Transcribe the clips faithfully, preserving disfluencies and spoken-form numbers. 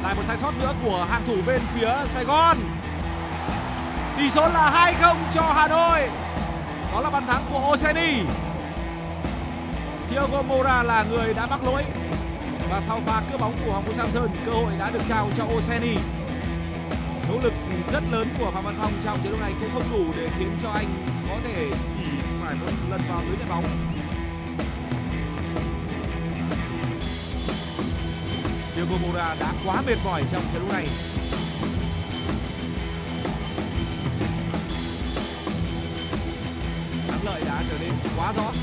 Lại một sai sót nữa của hàng thủ bên phía Sài Gòn. Tỷ số là hai không cho Hà Nội. Đó là bàn thắng của Oseni. Thiago Moura là người đã mắc lỗi. Và sau pha cướp bóng của Hoàng Vũ Samson, cơ hội đã được trao cho Oseni. Nỗ lực rất lớn của Phạm Văn Phong trong trận đấu này cũng không đủ để khiến cho anh có thể chỉ phải một lần vào lưới nhận bóng. Thiago Moura đã quá mệt mỏi trong trận đấu này. Thắng lợi đã trở nên quá rõ.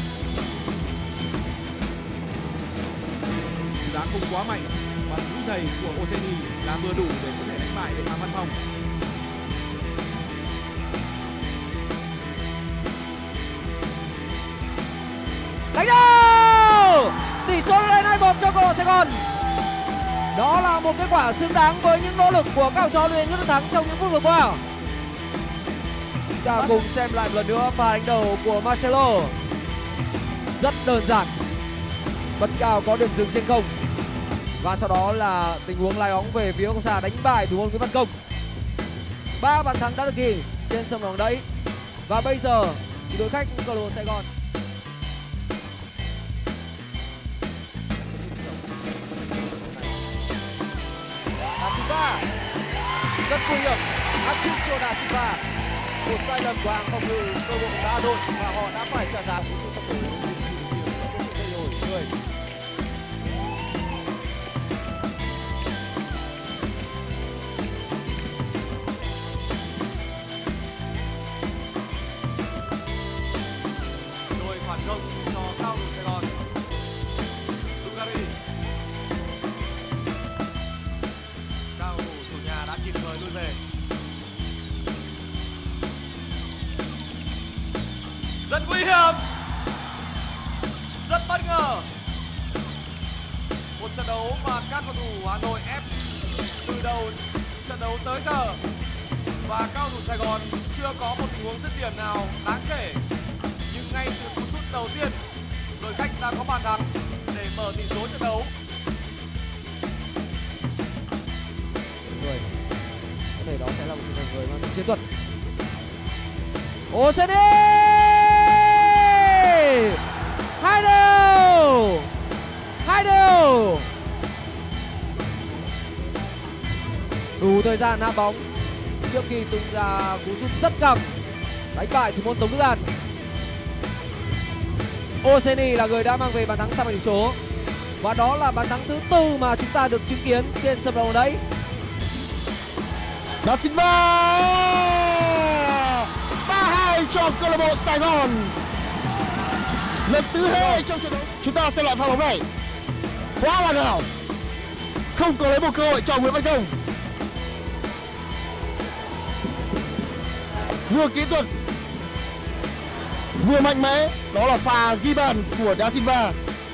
Đá không quá mạnh và cú giày của Oseni là vừa đủ để có thể đánh bại được Phạm Văn Phong. Đánh đâu! Tỷ số lên hai một cho câu lạc bộ Sài Gòn. Đó là một kết quả xứng đáng với những nỗ lực của các học trò luyện những thắng trong những phút vừa qua. Chúng ta cùng xem lại một lần nữa pha đánh đầu của Marcelo. Rất đơn giản. Bật cao có điểm dừng trên không. Và sau đó là tình huống lái bóng về phía không xa đánh bại thủ môn Nguyễn Văn Công. Ba bàn thắng đã được ghi trên sân bóng đấy. Và bây giờ thì đội khách câu lạc bộ Sài Gòn. Da Silva rất nguy hiểm, áp trúng cho Da Silva. Một sai lầm của hàng phòng ngự câu lạc bộ Hà Nội và họ đã phải trả giá của sự phòng ngự gây hồi người. Phản công cho cao thủ Sài Gòn. Lugari. Cao thủ chủ nhà đã kịp thời lui về. Rất nguy hiểm. Rất bất ngờ. Một trận đấu mà các cầu thủ Hà Nội ép từ đầu trận đấu tới giờ. Và cao thủ Sài Gòn chưa có một tình huống dứt điểm nào đáng kể. Nhưng ngay từ cú sút đầu tiên, đội khách đã có bàn thắng để mở tỷ số trận đấu. Người có thể đó sẽ là một người mang tính chiến thuật. Oseni hai đều, hai đều. Đủ thời gian nã bóng trước khi tung ra cú sút rất căng đánh bại thủ môn Tống Đức An. Oseni là người đã mang về bàn thắng sang tỷ số. Và đó là bàn thắng thứ tư mà chúng ta được chứng kiến trên sân vận động đấy. Da Silva ba hai cho câu lạc bộ Sài Gòn. Lần thứ hai trong trận đấu. Chúng ta xem lại pha bóng này. Quá hoàn hảo. Không có lấy một cơ hội cho Nguyễn Văn Công. Vừa kỹ thuật vừa mạnh mẽ, đó là pha ghi bàn của Da Silva.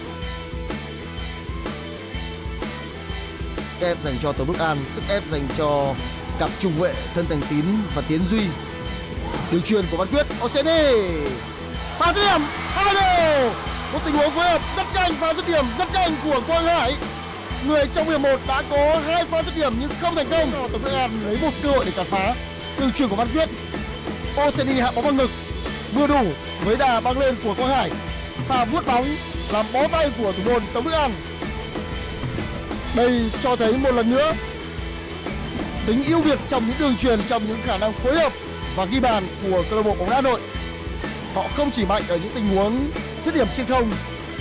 Ép dành cho Tống Đức An, sức ép dành cho cặp trung vệ Thân Thành Tín và Tiến Duy. Đường chuyền của Văn Quyết, Oseni. Pha dứt điểm hai đều. Một tình huống phối hợp rất nhanh, pha dứt điểm rất nhanh của Quang Hải. Người trong hiệp một đã có hai pha dứt điểm nhưng không thành công. Tống Đức An lấy một cơ hội để cản phá. Đường chuyền của Văn Quyết. Oseni hạ bóng vào ngực, vừa đủ với đà băng lên của Quang Hải. Pha vuốt bóng làm bó tay của thủ môn Tống Đức An. Đây cho thấy một lần nữa tính ưu việt trong những đường chuyền, trong những khả năng phối hợp và ghi bàn của câu lạc bộ bóng đá Hà Nội. Họ không chỉ mạnh ở những tình huống dứt điểm trên không.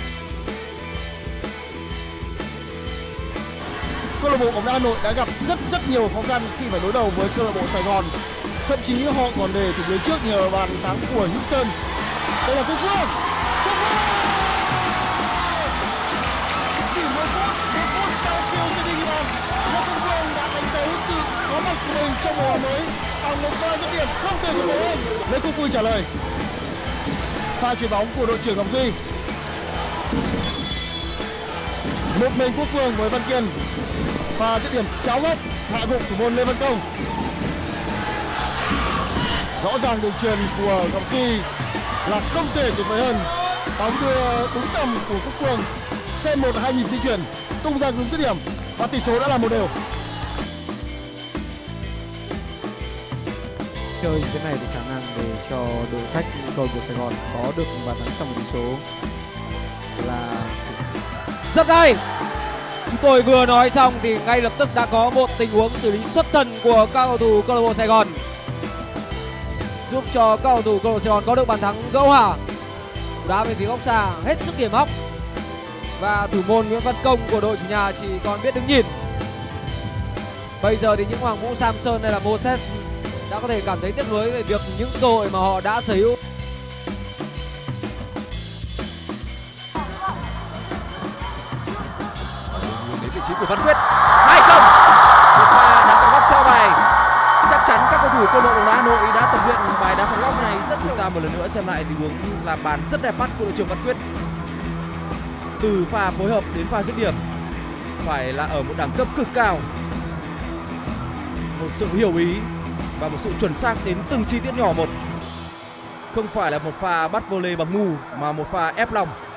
Câu lạc bộ bóng đá Hà Nội đã gặp rất rất nhiều khó khăn khi phải đối đầu với câu lạc bộ Sài Gòn. Thậm chí họ còn để thủ đến trước nhờ bàn thắng của Hữu Sơn. Đây là Quốc Phương. Chỉ một phút, một phút sau khi Oseni ghi bàn, Lê Công Phương đã đánh dấu sự có mặt của mình trong mùa mới bằng một pha dứt điểm không thể tuyệt vời hơn. Lê Công Phương trả lời. Pha chuyền bóng của đội trưởng Ngọc Duy. Một mình Quốc Phương với Văn Kiên. Pha dứt điểm cháo góc hạ gục thủ môn Lê Văn Công. Rõ ràng đường chuyền của Ngọc Duy là không thể tuyệt vời hơn. Bóng đưa đúng tầm của Quốc Phương. Thêm một hai nhịp di chuyển tung ra hướng dứt điểm và tỷ số đã là một đều. chơi như thế này thì khả năng để cho đội khách cầu của Sài Gòn có được bàn thắng trong tỷ số là rất hay. Chúng tôi vừa nói xong thì ngay lập tức đã có một tình huống xử lý xuất thần của các cầu thủ câu lạc bộ Sài Gòn, giúp cho các cầu thủ câu lạc bộ Sài Gòn có được bàn thắng gỡ hòa. Đá về phía góc xa hết sức hiểm hóc và thủ môn Nguyễn Văn Công của đội chủ nhà chỉ còn biết đứng nhìn. Bây giờ thì những Hoàng Vũ Samson hay là Moses đã có thể cảm thấy tiếc nuối về việc những cơ hội mà họ đã sở hữu. Đến vị trí của Văn Quyết, hai không, một pha đá phạt góc theo bài. Chắc chắn các cầu thủ câu lạc bộ bóng đá Hà Nội đã tập luyện bài đá phạt góc này rất nhiều. Chúng ta một lần nữa xem lại tình huống làm bàn rất đẹp mắt của đội trưởng Văn Quyết. Từ pha phối hợp đến pha dứt điểm phải là ở một đẳng cấp cực cao, một sự hiểu ý và một sự chuẩn xác đến từng chi tiết nhỏ một. Không phải là một pha bắt volley bằng ngu mà một pha ép lòng.